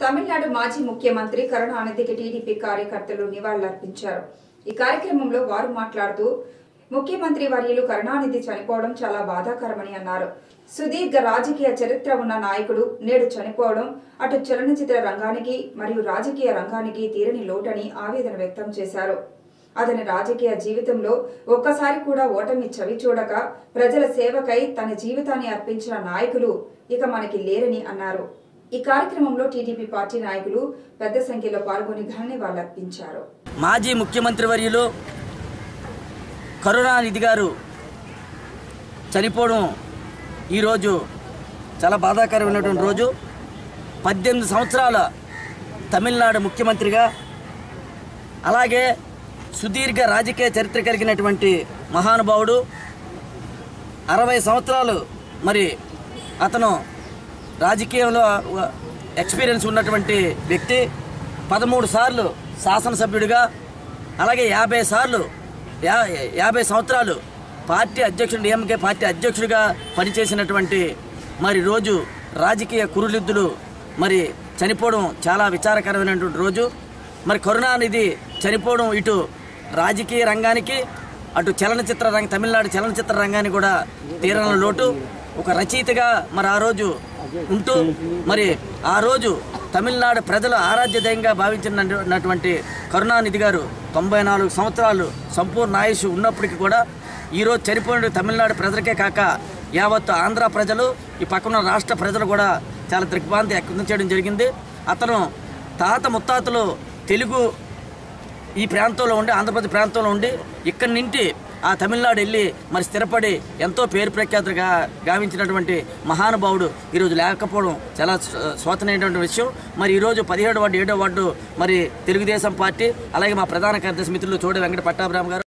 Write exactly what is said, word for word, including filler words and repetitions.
తమిళనాడు మాజీ ముఖ్యమంత్రి కరుణానిధికి టీడీపీ కార్యకర్తలు నివాళులర్పించారు. ఈ కార్యక్రమంలో వారు మాట్లాడుతూ ముఖ్యమంత్రి వర్యులు కరుణానిధి చనిపోవడం చాలా బాధాకరమని అన్నారు. సుదీర్ఘ రాజకీయ చరిత్ర ఉన్న నాయకుడు నేడు చనిపోవడం అటు చలనచిత్ర రంగానికి మరియు రాజకీయ రంగానికి తీరని లోటని ఆవేదన వ్యక్తం చేశారు. అతని రాజకీయ జీవితంలో ఒక్కసారి కూడా ఓటమి చవి చూడక ప్రజల సేవకై తన జీవితాన్ని అర్పించిన నాయకులు ఇక మనకి లేరని అన్నారు. ఈ కార్యక్రమంలో టీడీపీ పార్టీ నాయకులు పెద్ద సంఖ్యలో పాల్గొని ఘన నివాళులర్పించారు. మాజీ ముఖ్యమంత్రి వర్యులు కరుణానిధి గారు చనిపోవడం ఈరోజు చాలా బాధాకరమైనటువంటి రోజు. పద్దెనిమిది సంవత్సరాల తమిళనాడు ముఖ్యమంత్రిగా, అలాగే సుదీర్ఘ రాజకీయ చరిత్ర కలిగినటువంటి మహానుభావుడు. అరవై సంవత్సరాలు మరి అతను రాజకీయంలో ఎక్స్పీరియన్స్ ఉన్నటువంటి వ్యక్తి. పదమూడు సార్లు శాసనసభ్యుడిగా, అలాగే యాభై సార్లు యా యాభై సంవత్సరాలు పార్టీ అధ్యక్షుడు డిఎంకే పార్టీ అధ్యక్షుడిగా పనిచేసినటువంటి మరి రోజు రాజకీయ కురులిద్దులు మరి చనిపోవడం చాలా విచారకరమైనటువంటి రోజు. మరి కరుణానిధి చనిపోవడం ఇటు రాజకీయ రంగానికి, అటు చలనచిత్ర రంగ తమిళనాడు చలనచిత్ర రంగానికి కూడా తీరని లోటు. ఒక రచయితగా మరి ఆ రోజు ఉంటూ మరి ఆ రోజు తమిళనాడు ప్రజల ఆరాధ్య దైవంగా భావించినటువంటి కరుణానిధి గారు తొంభై నాలుగు సంవత్సరాలు సంపూర్ణ ఆయుష్ ఉన్నప్పటికీ కూడా ఈరోజు చనిపోయిన తమిళనాడు ప్రజలకే కాక యావత్ ఆంధ్ర ప్రజలు, ఈ పక్కన రాష్ట్ర ప్రజలు కూడా చాలా దిగ్భ్రాంతి వ్యక్తం చేయడం జరిగింది. అతను తాత ముత్తాతలు తెలుగు ఈ ప్రాంతంలో ఉండి, ఆంధ్రప్రదేశ్ ప్రాంతంలో ఉండి ఇక్కడి నుండి ఆ తమిళనాడు వెళ్ళి మరి స్థిరపడి ఎంతో పేరు ప్రఖ్యాతులుగా గావించినటువంటి మహానుభావుడు ఈరోజు లేకపోవడం చాలా శోచనీయమైనటువంటి విషయం. మరి ఈరోజు పదిహేడు వార్డు ఏడో వార్డు మరి తెలుగుదేశం పార్టీ, అలాగే మా ప్రధాన కార్యదర్శి మిత్రులు చోడ వెంకట పట్టాభిరామ్ గారు